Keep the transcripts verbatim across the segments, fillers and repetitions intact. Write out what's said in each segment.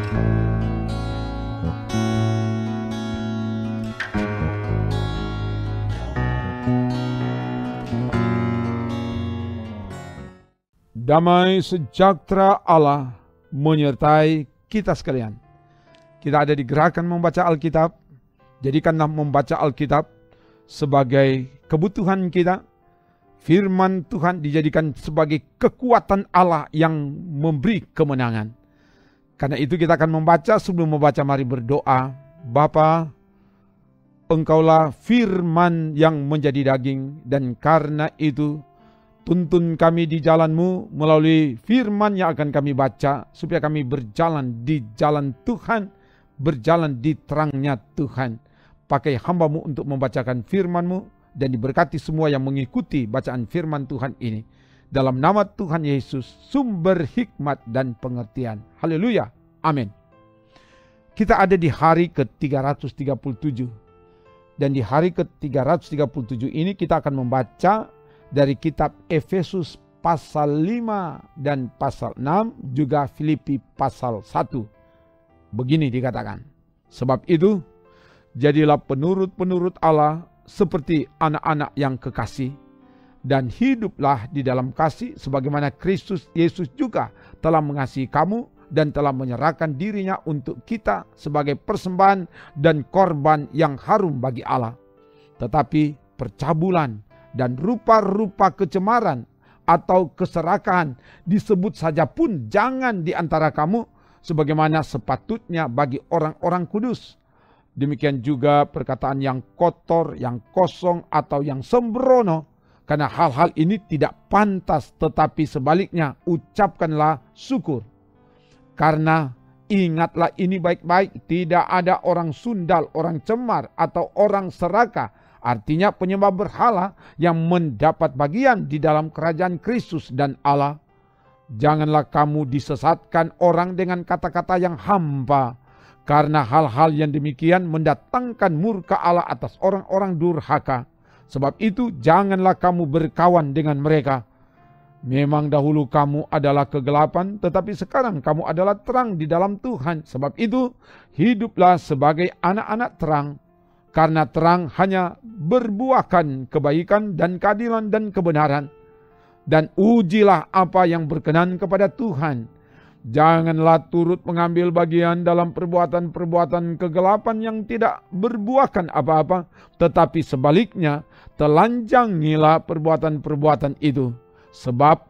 Damai sejahtera Allah menyertai kita sekalian. Kita ada di gerakan membaca Alkitab. Jadikanlah membaca Alkitab sebagai kebutuhan kita. Firman Tuhan dijadikan sebagai kekuatan Allah yang memberi kemenangan. Karena itu kita akan membaca. Sebelum membaca, mari berdoa. Bapa, Engkaulah firman yang menjadi daging, dan karena itu tuntun kami di jalan-Mu melalui firman yang akan kami baca, supaya kami berjalan di jalan Tuhan, berjalan di terangnya Tuhan. Pakai hamba-Mu untuk membacakan firman-Mu, dan diberkati semua yang mengikuti bacaan firman Tuhan ini. Dalam nama Tuhan Yesus, sumber hikmat dan pengertian. Haleluya. Amin. Kita ada di hari ke tiga ratus tiga puluh tujuh. Dan di hari ke tiga ratus tiga puluh tujuh ini kita akan membaca dari kitab Efesus pasal lima dan pasal enam, juga Filipi pasal satu. Begini dikatakan, sebab itu jadilah penurut-penurut Allah seperti anak-anak yang kekasih, dan hiduplah di dalam kasih sebagaimana Kristus Yesus juga telah mengasihi kamu dan telah menyerahkan dirinya untuk kita sebagai persembahan dan korban yang harum bagi Allah. Tetapi percabulan dan rupa-rupa kecemaran atau keserakahan disebut saja pun jangan di antara kamu, sebagaimana sepatutnya bagi orang-orang kudus. Demikian juga perkataan yang kotor, yang kosong, atau yang sembrono, karena hal-hal ini tidak pantas, tetapi sebaliknya ucapkanlah syukur. Karena ingatlah ini baik-baik, tidak ada orang sundal, orang cemar, atau orang serakah, artinya penyembah berhala, yang mendapat bagian di dalam kerajaan Kristus dan Allah. Janganlah kamu disesatkan orang dengan kata-kata yang hampa, karena hal-hal yang demikian mendatangkan murka Allah atas orang-orang durhaka. Sebab itu janganlah kamu berkawan dengan mereka. Memang dahulu kamu adalah kegelapan, tetapi sekarang kamu adalah terang di dalam Tuhan. Sebab itu hiduplah sebagai anak-anak terang. Karena terang hanya berbuahkan kebaikan dan keadilan dan kebenaran. Dan ujilah apa yang berkenan kepada Tuhan. Janganlah turut mengambil bagian dalam perbuatan-perbuatan kegelapan yang tidak berbuahkan apa-apa. Tetapi sebaliknya telanjangilah perbuatan-perbuatan itu. Sebab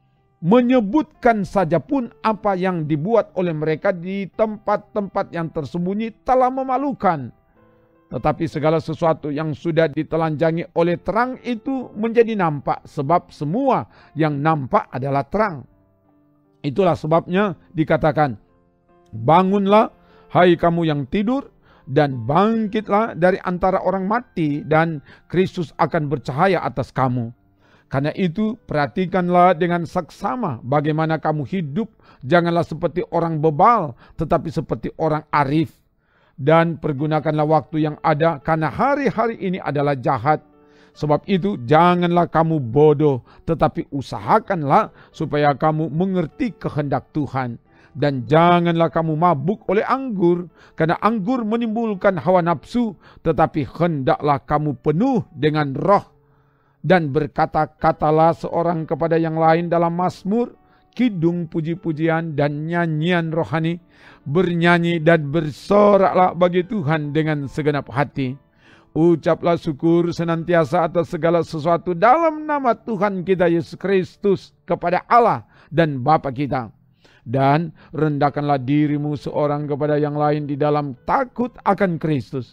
menyebutkan saja pun apa yang dibuat oleh mereka di tempat-tempat yang tersembunyi telah memalukan. Tetapi segala sesuatu yang sudah ditelanjangi oleh terang itu menjadi nampak, sebab semua yang nampak adalah terang. Itulah sebabnya dikatakan, bangunlah hai kamu yang tidur, dan bangkitlah dari antara orang mati, dan Kristus akan bercahaya atas kamu. Karena itu perhatikanlah dengan saksama bagaimana kamu hidup, janganlah seperti orang bebal, tetapi seperti orang arif. Dan pergunakanlah waktu yang ada, karena hari-hari ini adalah jahat. Sebab itu janganlah kamu bodoh, tetapi usahakanlah supaya kamu mengerti kehendak Tuhan. Dan janganlah kamu mabuk oleh anggur, karena anggur menimbulkan hawa nafsu, tetapi hendaklah kamu penuh dengan roh. Dan berkata-katalah seorang kepada yang lain dalam mazmur, kidung puji-pujian dan nyanyian rohani, bernyanyi dan bersoraklah bagi Tuhan dengan segenap hati. Ucaplah syukur senantiasa atas segala sesuatu dalam nama Tuhan kita Yesus Kristus kepada Allah dan Bapa kita. Dan rendahkanlah dirimu seorang kepada yang lain di dalam takut akan Kristus.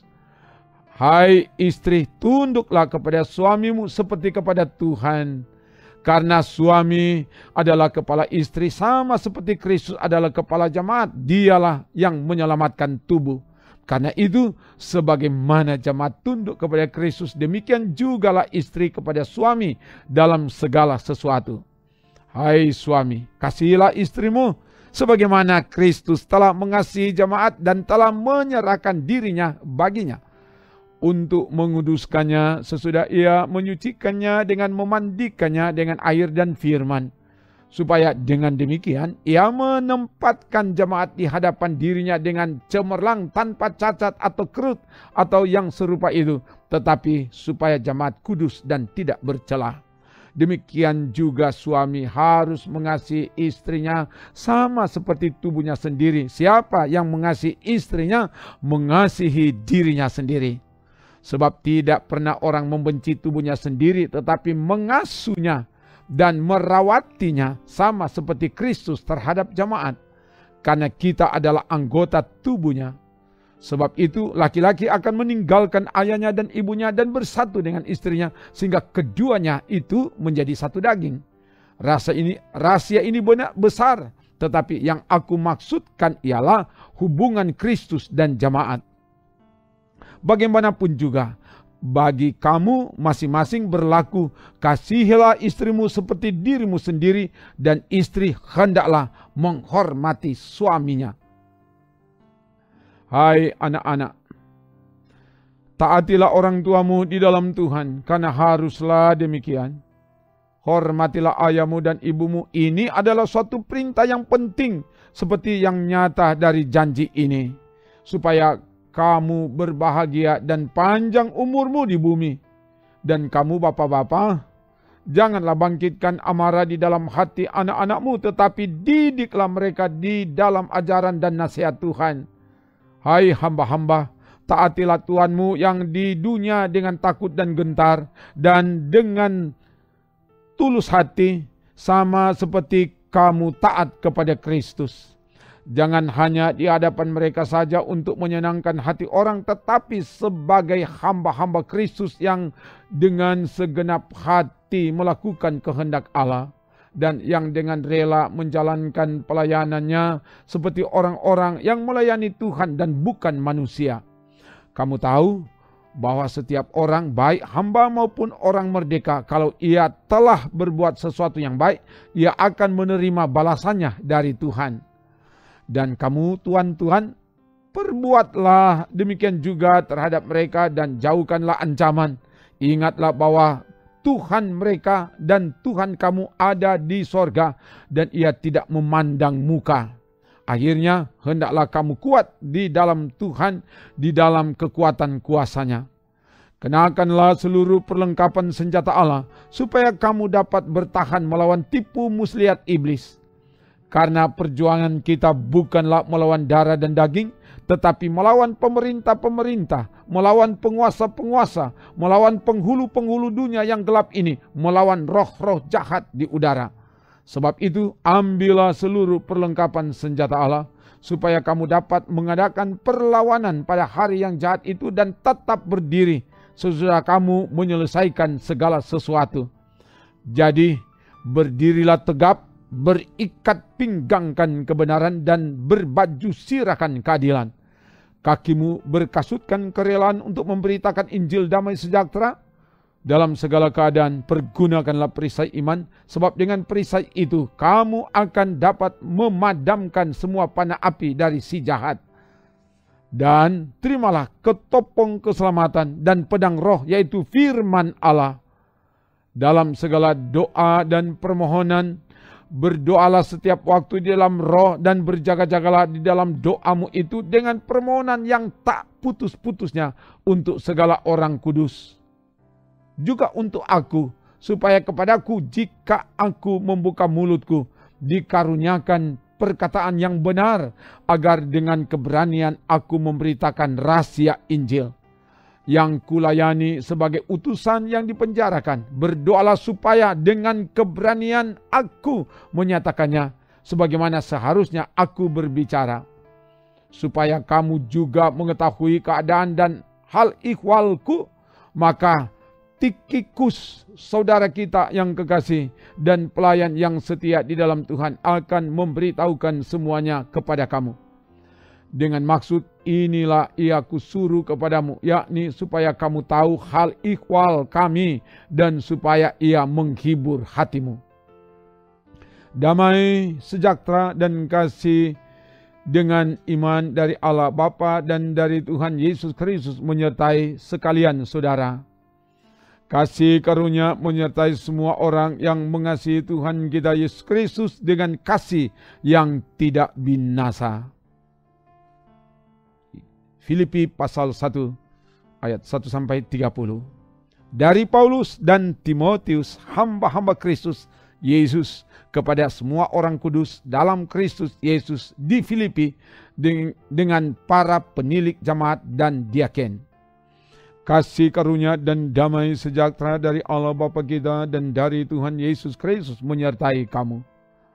Hai istri, tunduklah kepada suamimu seperti kepada Tuhan. Karena suami adalah kepala istri, sama seperti Kristus adalah kepala jemaat. Dialah yang menyelamatkan tubuh. Karena itu, sebagaimana jemaat tunduk kepada Kristus, demikian jugalah istri kepada suami dalam segala sesuatu. Hai suami, kasihilah istrimu, sebagaimana Kristus telah mengasihi jemaat dan telah menyerahkan dirinya baginya, untuk menguduskannya sesudah ia menyucikannya dengan memandikannya dengan air dan firman, supaya dengan demikian ia menempatkan jemaat di hadapan dirinya dengan cemerlang tanpa cacat atau kerut atau yang serupa itu, tetapi supaya jemaat kudus dan tidak bercela. Demikian juga suami harus mengasihi istrinya sama seperti tubuhnya sendiri. Siapa yang mengasihi istrinya mengasihi dirinya sendiri. Sebab tidak pernah orang membenci tubuhnya sendiri, tetapi mengasuhnya dan merawatinya sama seperti Kristus terhadap jemaat, karena kita adalah anggota tubuhnya. Sebab itu laki-laki akan meninggalkan ayahnya dan ibunya dan bersatu dengan istrinya, sehingga keduanya itu menjadi satu daging. Rasa ini, rahasia ini benar besar, tetapi yang aku maksudkan ialah hubungan Kristus dan jemaat. Bagaimanapun juga, bagi kamu masing-masing berlaku, kasihilah istrimu seperti dirimu sendiri, dan istri hendaklah menghormati suaminya. Hai anak-anak, taatilah orang tuamu di dalam Tuhan, karena haruslah demikian. Hormatilah ayahmu dan ibumu. Ini adalah suatu perintah yang penting, seperti yang nyata dari janji ini, supaya kamu berbahagia dan panjang umurmu di bumi. Dan kamu bapak-bapak, janganlah bangkitkan amarah di dalam hati anak-anakmu, tetapi didiklah mereka di dalam ajaran dan nasihat Tuhan. Hai hamba-hamba, taatilah Tuhanmu yang di dunia dengan takut dan gentar, dan dengan tulus hati, sama seperti kamu taat kepada Kristus. Jangan hanya di hadapan mereka saja untuk menyenangkan hati orang, tetapi sebagai hamba-hamba Kristus yang dengan segenap hati melakukan kehendak Allah, dan yang dengan rela menjalankan pelayanannya seperti orang-orang yang melayani Tuhan dan bukan manusia. Kamu tahu bahwa setiap orang, baik hamba maupun orang merdeka, kalau ia telah berbuat sesuatu yang baik, ia akan menerima balasannya dari Tuhan. Dan kamu tuan-tuan, perbuatlah demikian juga terhadap mereka dan jauhkanlah ancaman. Ingatlah bahwa Tuhan mereka dan Tuhan kamu ada di sorga, dan ia tidak memandang muka. Akhirnya hendaklah kamu kuat di dalam Tuhan, di dalam kekuatan kuasanya. Kenakanlah seluruh perlengkapan senjata Allah, supaya kamu dapat bertahan melawan tipu muslihat iblis. Karena perjuangan kita bukanlah melawan darah dan daging, tetapi melawan pemerintah-pemerintah, melawan penguasa-penguasa, melawan penghulu-penghulu dunia yang gelap ini, melawan roh-roh jahat di udara. Sebab itu, ambillah seluruh perlengkapan senjata Allah, supaya kamu dapat mengadakan perlawanan pada hari yang jahat itu dan tetap berdiri sesudah kamu menyelesaikan segala sesuatu. Jadi, berdirilah tegap, berikat pinggangkan kebenaran, dan berbaju sirahkan keadilan. Kakimu berkasutkan kerelaan untuk memberitakan Injil damai sejahtera. Dalam segala keadaan pergunakanlah perisai iman, sebab dengan perisai itu kamu akan dapat memadamkan semua panah api dari si jahat. Dan terimalah ketopong keselamatan dan pedang roh, yaitu firman Allah. Dalam segala doa dan permohonan, berdoalah setiap waktu di dalam roh, dan berjaga-jagalah di dalam doamu itu dengan permohonan yang tak putus-putusnya untuk segala orang kudus. Juga untuk aku, supaya kepadaku jika aku membuka mulutku, dikaruniakan perkataan yang benar, agar dengan keberanian aku memberitakan rahasia Injil. Yang kulayani sebagai utusan yang dipenjarakan, berdoalah supaya dengan keberanian aku menyatakannya, sebagaimana seharusnya aku berbicara. Supaya kamu juga mengetahui keadaan dan hal ihwalku, maka Tikikus, saudara kita yang kekasih dan pelayan yang setia di dalam Tuhan, akan memberitahukan semuanya kepada kamu. Dengan maksud inilah ia kusuruh kepadamu, yakni supaya kamu tahu hal ihwal kami, dan supaya ia menghibur hatimu. Damai, sejahtera, dan kasih dengan iman dari Allah Bapa dan dari Tuhan Yesus Kristus menyertai sekalian saudara. Kasih karunia menyertai semua orang yang mengasihi Tuhan kita Yesus Kristus dengan kasih yang tidak binasa. Filipi pasal satu ayat satu sampai tiga puluh. Dari Paulus dan Timotius, hamba-hamba Kristus Yesus, kepada semua orang kudus dalam Kristus Yesus di Filipi dengan para penilik jemaat dan diaken. Kasih karunia dan damai sejahtera dari Allah Bapa kita dan dari Tuhan Yesus Kristus menyertai kamu.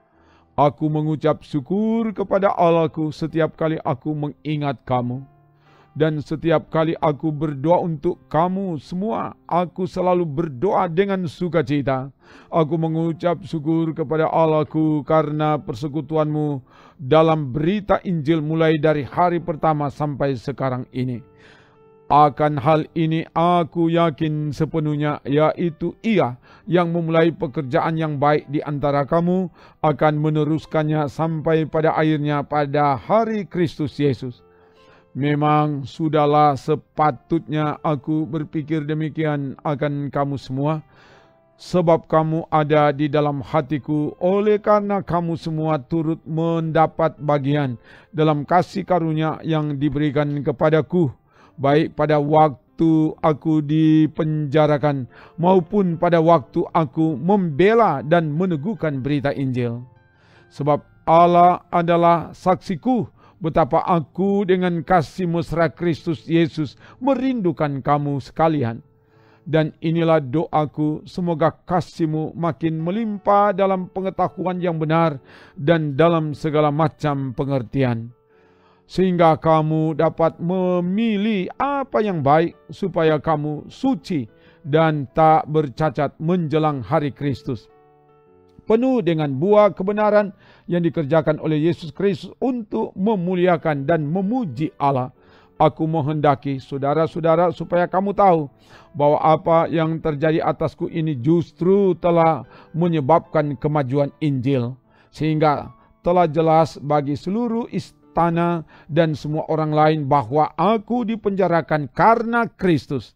Aku mengucap syukur kepada Allahku setiap kali aku mengingat kamu. Dan setiap kali aku berdoa untuk kamu semua, aku selalu berdoa dengan sukacita. Aku mengucap syukur kepada Allahku karena persekutuanmu dalam berita Injil mulai dari hari pertama sampai sekarang ini. Akan hal ini aku yakin sepenuhnya, yaitu Ia yang memulai pekerjaan yang baik di antara kamu akan meneruskannya sampai pada akhirnya pada hari Kristus Yesus. Memang sudahlah sepatutnya aku berpikir demikian akan kamu semua, sebab kamu ada di dalam hatiku oleh karena kamu semua turut mendapat bagian dalam kasih karunia yang diberikan kepadaku, baik pada waktu aku dipenjarakan maupun pada waktu aku membela dan meneguhkan berita Injil. Sebab Allah adalah saksiku betapa aku dengan kasih mesra Kristus Yesus merindukan kamu sekalian. Dan inilah doaku, semoga kasihmu makin melimpah dalam pengetahuan yang benar dan dalam segala macam pengertian, sehingga kamu dapat memilih apa yang baik, supaya kamu suci dan tak bercacat menjelang hari Kristus, penuh dengan buah kebenaran yang dikerjakan oleh Yesus Kristus untuk memuliakan dan memuji Allah. Aku menghendaki saudara-saudara supaya kamu tahu bahwa apa yang terjadi atasku ini justru telah menyebabkan kemajuan Injil, sehingga telah jelas bagi seluruh istana dan semua orang lain bahwa aku dipenjarakan karena Kristus.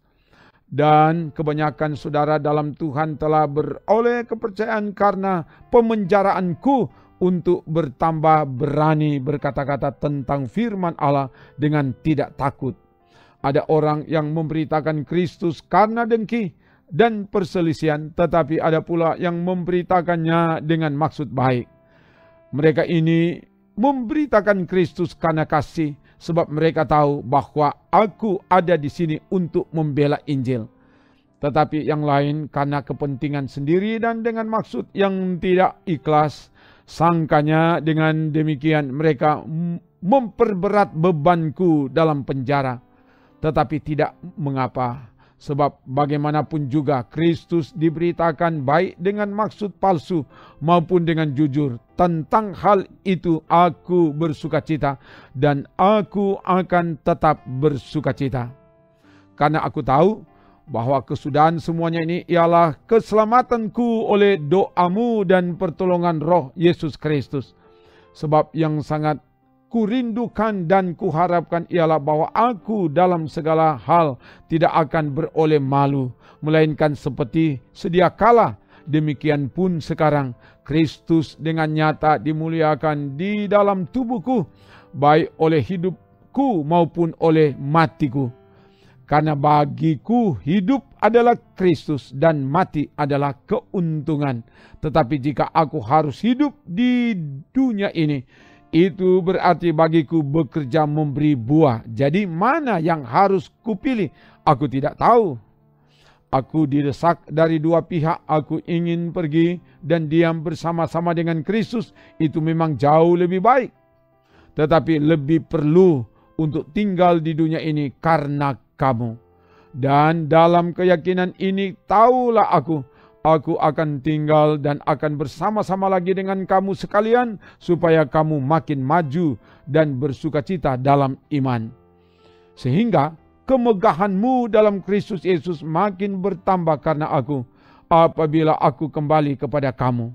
Dan kebanyakan saudara dalam Tuhan telah beroleh kepercayaan karena pemenjaraanku untuk bertambah berani berkata-kata tentang firman Allah dengan tidak takut. Ada orang yang memberitakan Kristus karena dengki dan perselisihan, tetapi ada pula yang memberitakannya dengan maksud baik. Mereka ini memberitakan Kristus karena kasih, sebab mereka tahu bahwa aku ada di sini untuk membela Injil. Tetapi yang lain karena kepentingan sendiri dan dengan maksud yang tidak ikhlas. Sangkanya dengan demikian mereka memperberat bebanku dalam penjara. Tetapi tidak mengapa, sebab bagaimanapun juga Kristus diberitakan baik dengan maksud palsu maupun dengan jujur. Tentang hal itu aku bersukacita dan aku akan tetap bersukacita. Karena aku tahu bahwa kesudahan semuanya ini ialah keselamatanku oleh doamu dan pertolongan Roh Yesus Kristus. Sebab yang sangat kurindukan dan kuharapkan ialah bahwa aku dalam segala hal tidak akan beroleh malu, melainkan seperti sedia kala, demikian pun sekarang Kristus dengan nyata dimuliakan di dalam tubuhku, baik oleh hidupku maupun oleh matiku. Karena bagiku hidup adalah Kristus dan mati adalah keuntungan. Tetapi jika aku harus hidup di dunia ini, itu berarti bagiku bekerja memberi buah. Jadi mana yang harus kupilih? Aku tidak tahu. Aku didesak dari dua pihak. Aku ingin pergi dan diam bersama-sama dengan Kristus. Itu memang jauh lebih baik. Tetapi lebih perlu untuk tinggal di dunia ini karena kamu. Dan dalam keyakinan ini tahulah aku, aku akan tinggal dan akan bersama-sama lagi dengan kamu sekalian, supaya kamu makin maju dan bersukacita dalam iman. Sehingga kemegahanmu dalam Kristus Yesus makin bertambah karena aku, apabila aku kembali kepada kamu.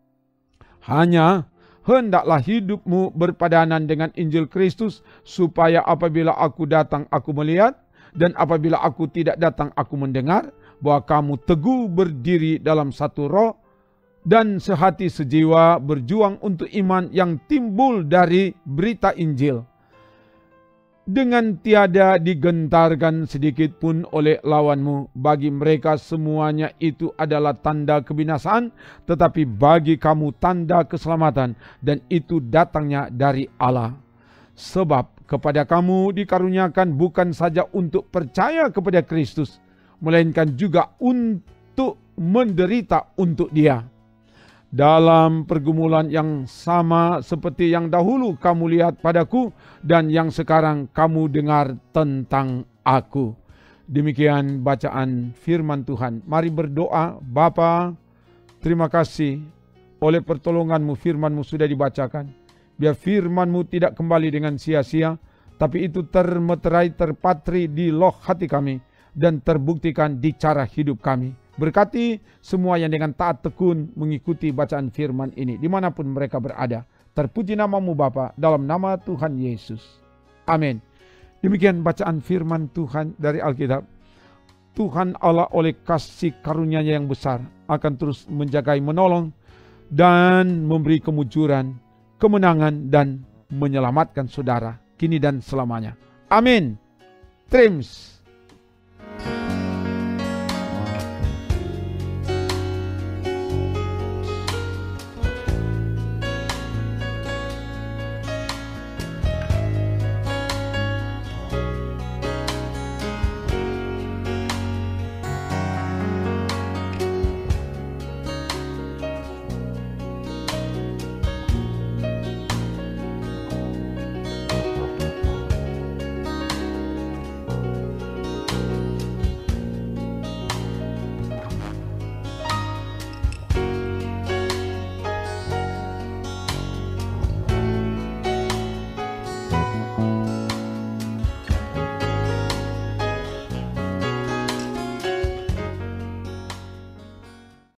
Hanya hendaklah hidupmu berpadanan dengan Injil Kristus, supaya apabila aku datang aku melihat, dan apabila aku tidak datang aku mendengar bahwa kamu teguh berdiri dalam satu roh dan sehati sejiwa berjuang untuk iman yang timbul dari berita Injil, dengan tiada digentarkan sedikit pun oleh lawanmu. Bagi mereka semuanya itu adalah tanda kebinasaan, tetapi bagi kamu tanda keselamatan, dan itu datangnya dari Allah. Sebab kepada kamu dikaruniakan bukan saja untuk percaya kepada Kristus, melainkan juga untuk menderita untuk Dia. Dalam pergumulan yang sama seperti yang dahulu kamu lihat padaku dan yang sekarang kamu dengar tentang aku. Demikian bacaan firman Tuhan. Mari berdoa. Bapa, terima kasih oleh pertolonganmu firman-Mu sudah dibacakan. Biar firman-Mu tidak kembali dengan sia-sia, tapi itu termeterai, terpatri di loh hati kami dan terbuktikan di cara hidup kami. Berkati semua yang dengan taat tekun mengikuti bacaan firman ini dimanapun mereka berada. Terpuji namamu Bapa, dalam nama Tuhan Yesus. Amin. Demikian bacaan firman Tuhan dari Alkitab. Tuhan Allah oleh kasih karunia-Nya yang besar akan terus menjagai, menolong, dan memberi kemujuran, kemenangan, dan menyelamatkan saudara kini dan selamanya. Amin. Trims.